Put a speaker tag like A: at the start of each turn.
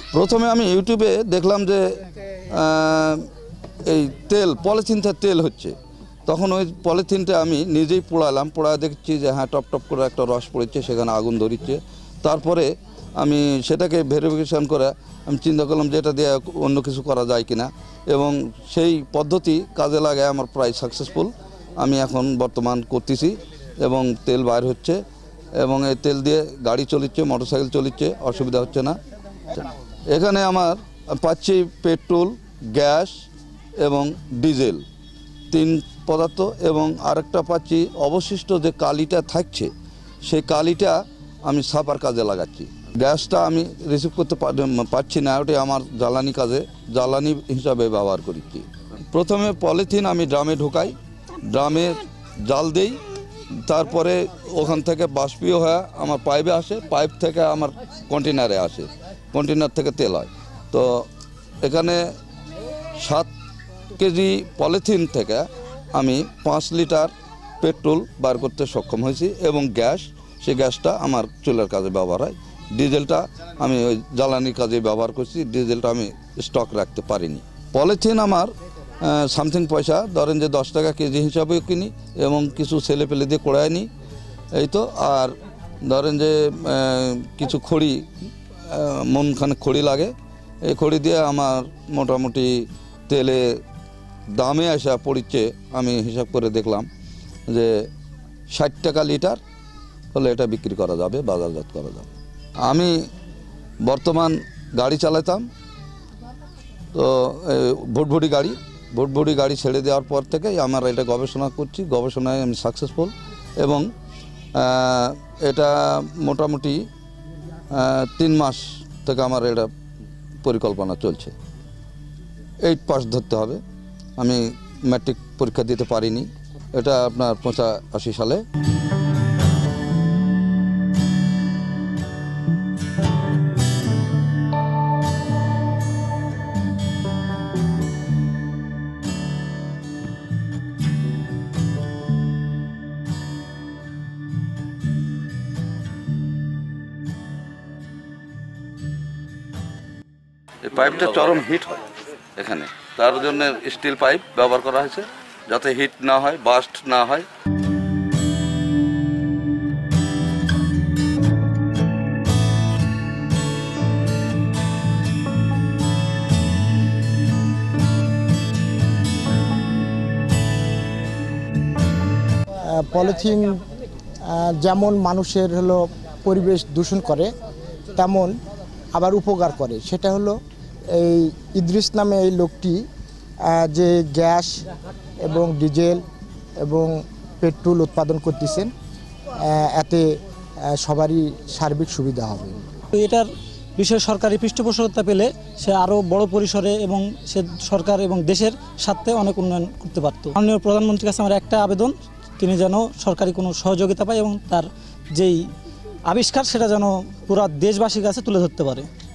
A: প্রথমে আমি ইউটিউবে দেখলাম যে এই তেল পলিথিনটা তেল হচ্ছে, তখন ওই পলিথিনটা আমি নিজেই পোড়ালাম, পোড়ায় দেখছি যে হ্যাঁ টপ টপ করে একটা রস পড়েছে, সেখানে আগুন ধরিচ্ছে। তারপরে আমি সেটাকে ভেরিফিকেশান করে আমি চিন্তা করলাম যে এটা দিয়ে অন্য কিছু করা যায় কিনা, এবং সেই পদ্ধতি কাজে লাগায় আমার প্রায় সাকসেসফুল। আমি এখন বর্তমান করতেছি এবং তেল বাইর হচ্ছে, এবং এই তেল দিয়ে গাড়ি চলিচ্ছে, মোটরসাইকেল চলিচ্ছে, অসুবিধা হচ্ছে না। এখানে আমার পাচ্ছি পেট্রোল, গ্যাস এবং ডিজেল, 3 পদার্থ, এবং আরেকটা পাচ্ছি অবশিষ্ট যে কালিটা থাকছে সেই কালিটা আমি সাপার কাজে লাগাচ্ছি। গ্যাসটা আমি রিসিভ করতে পারছি না, ওটা আমার জ্বালানি কাজে জ্বালানি হিসাবে ব্যবহার করছি। প্রথমে পলিথিন আমি ড্রামে ঢোকাই, ড্রামে জাল দেই, তারপরে ওখান থেকে বাষ্পীয় হয়ে আমার পাইপে আসে, পাইপ থেকে আমার কন্টেনারে আসে, কন্টেনার থেকে তেল হয়। তো এখানে 7 কেজি পলিথিন থেকে আমি 5 লিটার পেট্রোল বার করতে সক্ষম হয়েছি, এবং গ্যাস, সেই গ্যাসটা আমার চুলার কাজে ব্যবহার হয়। ডিজেলটা আমি ওই জ্বালানির কাজে ব্যবহার করছি, ডিজেলটা আমি স্টক রাখতে পারিনি। পলিথিন আমার সামথিং পয়সা, ধরেন যে 10 টাকা কেজি হিসাবেও কিনি, এবং কিছু ছেলে পেলে দিয়ে কোড়ায় নিই, এই তো। আর ধরেন যে কিছু খড়ি, মনখানে খড়ি লাগে, এই খড়ি দিয়ে আমার মোটামুটি তেলে দামে আসা পড়ছে। আমি হিসাব করে দেখলাম যে 60 টাকা লিটার হলে এটা বিক্রি করা যাবে, বাজারজাত করা যাবে। আমি বর্তমান গাড়ি চালাতাম, তো ভুটভুটি গাড়ি ছেড়ে দেওয়ার পর থেকে আমার এটা গবেষণা করছি, গবেষণায় আমি সাকসেসফুল, এবং এটা মোটামুটি 3 মাস থেকে আমার এটা পরিকল্পনা চলছে। 8 পাস ধরতে হবে। আমি ম্যাট্রিক পরীক্ষা দিতে পারিনি, এটা আপনার 85 সালে। এই পাইপটা চরম হিট হয় এখানে, তার জন্য স্টিল পাইপ ব্যবহার করা হয়েছে যাতে হিট না হয়, বাস্ট না হয়।
B: পলিথিন যেমন মানুষের পরিবেশ দূষণ করে, তেমন আবার উপকার করে। সেটা হলো এই ইদ্রিস নামে এই লোকটি যে গ্যাস এবং ডিজেল এবং পেট্রোল উৎপাদন করতেছেন, এতে সবারই সার্বিক সুবিধা হবে।
C: এটার বিষয়ে সরকারি পৃষ্ঠপোষকতা পেলে সে আরও বড় পরিসরে এবং সে সরকার এবং দেশের স্বার্থে অনেক উন্নয়ন করতে পারত। মাননীয় প্রধানমন্ত্রীর কাছে আমার একটা আবেদন, তিনি যেন সরকারি কোনো সহযোগিতা পায় এবং তার যেই আবিষ্কার সেটা যেন পুরো দেশবাসীর কাছে তুলে ধরতে পারে।